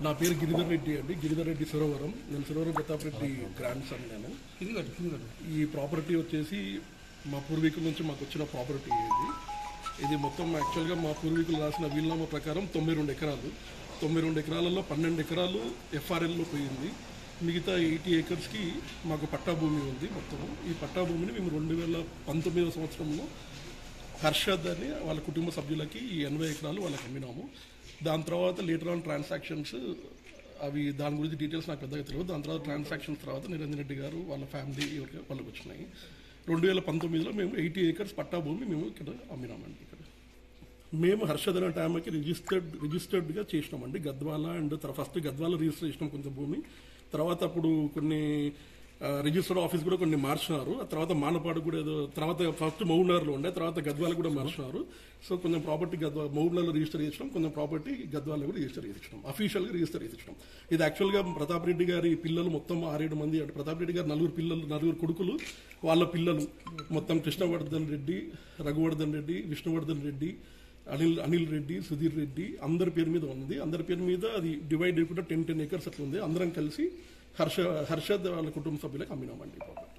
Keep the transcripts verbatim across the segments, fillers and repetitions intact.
నా పేరు గిరిధర్ రెడ్డి అండి, గిరిధర్ రెడ్డి సురవరం. నేను సురవరం ప్రతాప్ రెడ్డి గ్రాండ్ సన్. నేను ఈ ప్రాపర్టీ వచ్చేసి మా పూర్వీకుల నుంచి మాకు వచ్చిన ప్రాపర్టీ ఇది. ఇది మొత్తం యాక్చువల్గా మా పూర్వీకులు రాసిన వీలునామా ప్రకారం తొంభై రెండు ఎకరాలు తొంభై రెండు ఎకరాలలో పన్నెండు ఎకరాలు ఎఫ్ఆర్ఎల్లో పోయింది. మిగతా ఎయిటీ ఏకర్స్కి మాకు పట్టా భూమి ఉంది. మొత్తం ఈ పట్టా భూమిని మేము రెండు వేల పంతొమ్మిదవ సంవత్సరంలో హర్షద్ అని వాళ్ళ కుటుంబ సభ్యులకి ఈ ఎనభై ఎకరాలు వాళ్ళకి అమ్మినాము. దాని తర్వాత లేటర్ ఆన్ ట్రాన్సాక్షన్స్ అవి దాని గురించి డీటెయిల్స్ నాకు పెద్దగా తెలియదు. దాని తర్వాత ట్రాన్సాక్షన్స్ తర్వాత నిరంజన్ రెడ్డి గారు వాళ్ళ ఫ్యామిలీ ఎవరికి వాళ్ళకి వచ్చినాయి. రెండు వేల పంతొమ్మిదిలో మేము ఎయిటీ ఏకర్స్ పట్టా భూమి మేము ఇక్కడ అమ్మినామండి. ఇక్కడ మేము హర్షద్ అనే టైంకి రిజిస్టర్డ్ రిజిస్టర్డ్గా చేసినామండి. Gadwal and first Gadwal register చేసినాం కొంచెం భూమి. తర్వాత అప్పుడు కొన్ని రిజిస్టర్డ్ ఆఫీస్ కూడా కొన్ని మార్చినారు. ఆ తర్వాత మానపాడు కూడా ఏదో తర్వాత ఫస్ట్ మౌనర్లో ఉండే, తర్వాత గద్వాల కూడా మార్చినారు. సో కొంచెం ప్రాపర్టీ గద్వా మౌనర్లో రిజిస్టర్ చేసినాం, కొంచెం ప్రాపర్టీ గద్వాలలో కూడా రిజిస్టర్ చేసినాం, అఫీషియల్గా రిజిస్టర్ చేసినాం. ఇది యాక్చువల్గా ప్రతాప్ రెడ్డి గారి పిల్లలు మొత్తం ఆరేడు మంది. అంటే ప్రతాప్ రెడ్డి గారు నలుగురు పిల్లలు నలుగురు కొడుకులు, వాళ్ళ పిల్లలు మొత్తం కృష్ణవర్ధన్ రెడ్డి, రఘువర్ధన్ రెడ్డి, విష్ణువర్ధన్ రెడ్డి, అనిల్ అనిల్ రెడ్డి, సుధీర్ రెడ్డి అందరి పేరు మీద ఉంది. అందరి పేరు మీద అది డివైడ్ కూడా టెన్ టెన్ ఏకర్స్ అట్లా ఉంది. అందరం కలిసి హర్ష హర్షద్ వాళ్ళ కుటుంబ సభ్యులకు అమ్మినామండి.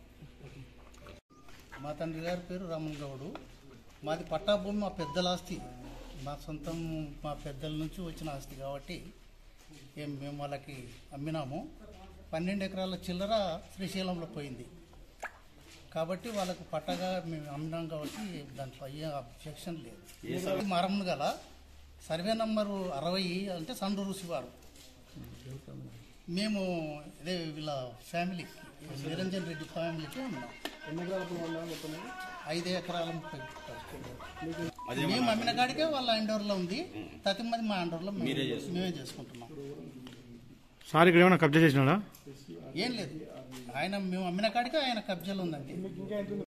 మా తండ్రి గారి పేరు రామన్ గౌడు. మాది పట్టా భూమి మా పెద్దల ఆస్తి, మా సొంతం మా పెద్దల నుంచి వచ్చిన ఆస్తి కాబట్టి ఏం మేము వాళ్ళకి అమ్మినాము. పన్నెండు ఎకరాల చిల్లర శ్రీశైలంలో పోయింది కాబట్టి వాళ్ళకు పట్టగా మేము అమ్మినాం కాబట్టి దాంట్లో అయ్యే అబ్జెక్షన్ లేదు. మరమ్ను గల సర్వే నంబరు అరవై అంటే సండూరు శివారు. మేము ఇదే వీళ్ళ ఫ్యామిలీకి నిరంజన్ రెడ్డి ఫ్యామిలీకి అమ్మినాం. ఐదు ఎకరాల ముప్పై. మేము అమ్మిన కాడికే వాళ్ళ అండర్లో ఉంది, ప్రతి మంది మా అండర్లో మేమే చేసుకుంటున్నాం. సార్ ఇక్కడ ఏమైనా కబ్జా చేసినాడా? ఏం లేదు, ఆయన మేము అమ్మిన కాడికే ఆయన కబ్జాలో ఉందండి.